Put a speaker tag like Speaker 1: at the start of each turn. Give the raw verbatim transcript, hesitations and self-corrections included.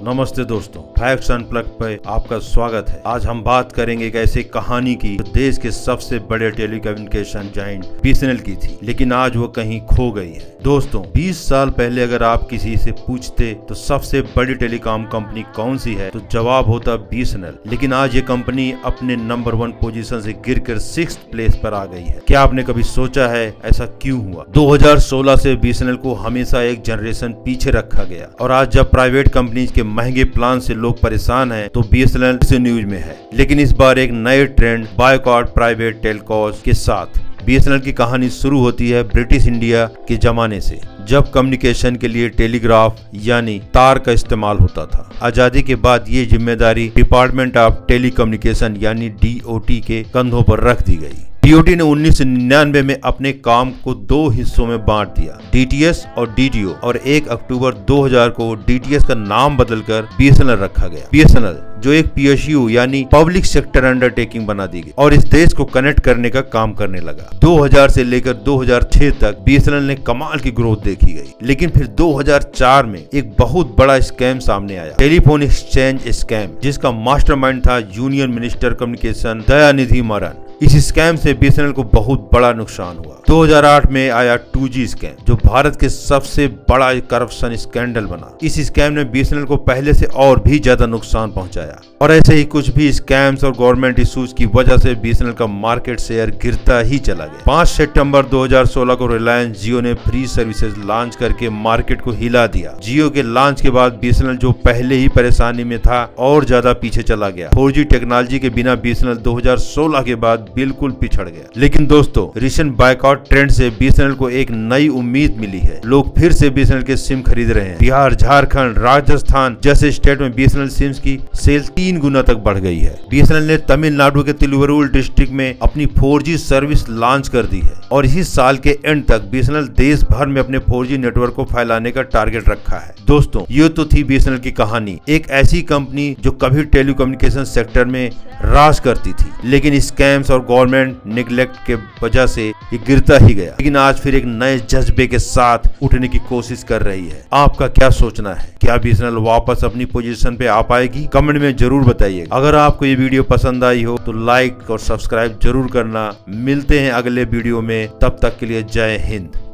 Speaker 1: नमस्ते दोस्तों, facts unplug पे आपका स्वागत है। आज हम बात करेंगे एक ऐसी कहानी की जो देश के सबसे बड़े टेलीकम्युनिकेशन जायंट बीएसएनएल की थी, लेकिन आज वो कहीं खो गई है। दोस्तों, बीस साल पहले अगर आप किसी से पूछते तो सबसे बड़ी टेलीकॉम कंपनी कौन सी है, तो जवाब होता बीएसएनएल। लेकिन आज ये कंपनी अपने नंबर वन पोजीशन से गिरकर सिक्स्थ प्लेस पर आ गई है। क्या आपने कभी सोचा है ऐसा क्यों हुआ? दो हज़ार सोलह से बीएसएनएल को हमेशा एक जनरेशन पीछे रखा गया और आज जब प्राइवेट कंपनीज के महंगे प्लान से लोग परेशान हैं, तो बीएसएनएल से न्यूज में है। लेकिन इस बार एक नए ट्रेंड बायकॉट प्राइवेट टेलकॉस के साथ बीएसएनएल की कहानी शुरू होती है ब्रिटिश इंडिया के जमाने से, जब कम्युनिकेशन के लिए टेलीग्राफ यानी तार का इस्तेमाल होता था। आजादी के बाद ये जिम्मेदारी डिपार्टमेंट ऑफ टेलीकम्युनिकेशन यानी डीओटी के कंधों पर रख दी गई। डीओटी ने उन्नीस सौ निन्यानवे में अपने काम को दो हिस्सों में बांट दिया, डीटीएस और डीटीओ, और एक अक्टूबर दो हज़ार को डीटीएस का नाम बदलकर बीएसएनएल रखा गया। बीएसएनएल जो एक पीएसयू यानी पब्लिक सेक्टर अंडरटेकिंग बना दी गई और इस देश को कनेक्ट करने का काम करने लगा। दो हज़ार से लेकर दो हज़ार छह तक बीएसएनएल ने कमाल की ग्रोथ देखी गई। लेकिन फिर दो हज़ार चार में एक बहुत बड़ा स्कैम सामने आया, टेलीफोन एक्सचेंज स्कैम, जिसका मास्टरमाइंड था union minister communication Dayanidhi Maran. इस स्कैम से बीएसएनएल को बहुत बड़ा नुकसान हुआ। दो हज़ार आठ में आया टू जी स्कैम, जो भारत के सबसे बड़ा करप्शन स्कैंडल बना। इस स्कैम ने बीएसएनएल को पहले से और भी ज्यादा नुकसान पहुंचाया और ऐसे ही कुछ भी स्कैम्स और गवर्नमेंट इश्यूज की वजह से बीएसएनएल का मार्केट शेयर गिरता ही चला गया। पाँच सितंबर दो हज़ार सोलह को रिलायंस जियो ने फ्री सर्विसेज लॉन्च करके मार्केट को हिला दिया। जियो के लॉन्च के बाद बीएसएनएल जो पहले ही परेशानी में था और ज्यादा पीछे चला गया। फोर जी टेक्नोलॉजी के बिना बीएसएनएल दो हज़ार सोलह के बाद बिल्कुल पिछड़ गया। लेकिन दोस्तों, रिसेंट बायकॉट ट्रेंड से बीएसएनएल को एक नई उम्मीद मिली है। लोग फिर से बीएसएनएल के सिम खरीद रहे हैं। बिहार, झारखंड, राजस्थान जैसे स्टेट में बीएसएनएल सिम्स की सेल तीन गुना तक बढ़ गई है। बीएसएनएल ने तमिलनाडु के तिरुवरूर डिस्ट्रिक्ट में अपनी फोर जी सर्विस लॉन्च कर दी है और इसी साल के एंड तक बीएसएनएल देश भर में अपने फोर जी नेटवर्क को फैलाने का टारगेट रखा है। दोस्तों, ये तो थी बीएसएनएल की कहानी, एक ऐसी कंपनी जो कभी टेलीकम्युनिकेशन सेक्टर में राज करती थी, लेकिन स्कैम्स और गवर्नमेंट नेग्लेक्ट के वजह से ये गिरता ही गया। लेकिन आज फिर एक नए जज्बे के साथ उठने की कोशिश कर रही है। आपका क्या सोचना है? क्या बीएसएनएल वापस अपनी पोजीशन पे आ पाएगी? कमेंट में जरूर बताइएगा। अगर आपको ये वीडियो पसंद आई हो तो लाइक और सब्सक्राइब जरूर करना। मिलते हैं अगले वीडियो में, तब तक के लिए जय हिंद।